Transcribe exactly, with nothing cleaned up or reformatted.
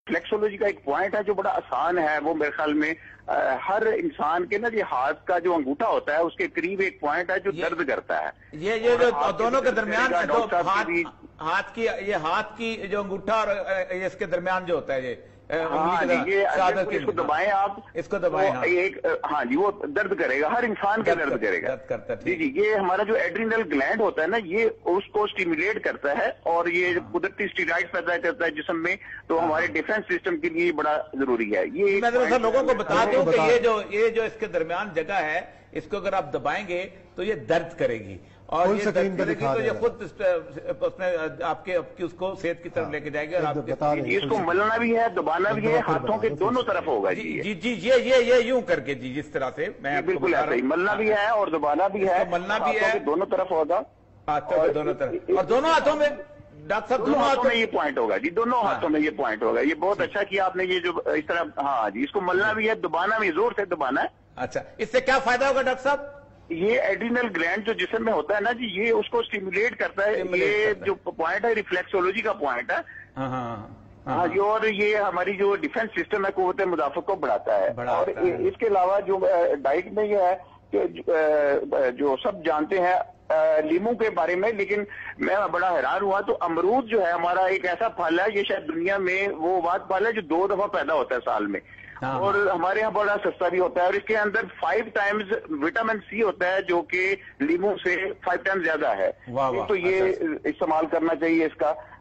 Reflexology का एक point है जो बड़ा आसान है, वो मेरे ख्याल में आ, हर इंसान के ना ये हाथ का जो अंगूठा होता है उसके करीब एक पॉइंट है जो दर्द करता है। ये ये जो दोनों के दरमियान तो हाथ, हाथ की ये हाथ की जो अंगूठा और इसके दरमियान जो होता है ये हाँ जी, ये इसको दबाएं आप, इसको दबाएं, तो एक हाँ जी वो दर्द करेगा, हर इंसान का दर्द करेगा। दर्द करता है जी जी। ये हमारा जो एड्रिनल ग्लैंड होता है ना, ये उसको स्टिमुलेट करता है और ये कुदरती स्टेरॉइड पैदा करता है जिस्म में, तो हमारे डिफेंस सिस्टम के लिए बड़ा जरूरी है। ये मैं तो लोगों को बता दूं कि ये जो ये जो इसके दरमियान जगह है, इसको अगर आप दबाएंगे तो ये दर्द करेगी और ये दर्द करेगी तो ये खुद उसमें आपके आपकी उसको सेहत की तरफ लेके जाएगी। और आप इसको मलना भी है, दबाना भी है, हाथों के दोनों तरफ होगा जी। जी जी ये ये ये यूं करके जी, जिस तरह से मैं बिल्कुल ऐसा ही मलना भी है और दबाना भी है, मलना भी है, दोनों तरफ होगा, हाथों के दोनों तरफ, और दोनों हाथों में डॉक्टर साहब दोनों हाथों में ये पॉइंट होगा जी, दोनों हाथों में ये पॉइंट होगा। ये बहुत अच्छा किया आपने, ये जो इस तरह, हाँ जी, इसको मलना भी है, दबाना भी, जोर से दबाना है। अच्छा, इससे क्या फायदा होगा डॉक्टर साहब? ये एड्रिनल ग्लैंड जो जिस्म में होता है ना जी, ये उसको स्टिमुलेट करता है। ये जो पॉइंट है रिफ्लेक्सोलॉजी का पॉइंट है। हाँ हाँ हाँ जी, और ये हमारी जो डिफेंस सिस्टम है, कुव्वत मुदाफत को बढ़ाता है। और इसके अलावा जो डाइट में ये है कि जो सब जानते हैं लीमू के बारे में, लेकिन मैं बड़ा हैरान हुआ तो अमरूद जो है हमारा एक ऐसा फल है, ये शायद दुनिया में वो वाद फल है जो दो दफा पैदा होता है साल में, और हमारे यहाँ बड़ा सस्ता भी होता है, और इसके अंदर फाइव टाइम्स विटामिन सी होता है जो कि लीमू से फाइव टाइम्स ज्यादा है। वाह वाह, तो ये अच्छा, इस्तेमाल करना चाहिए इसका।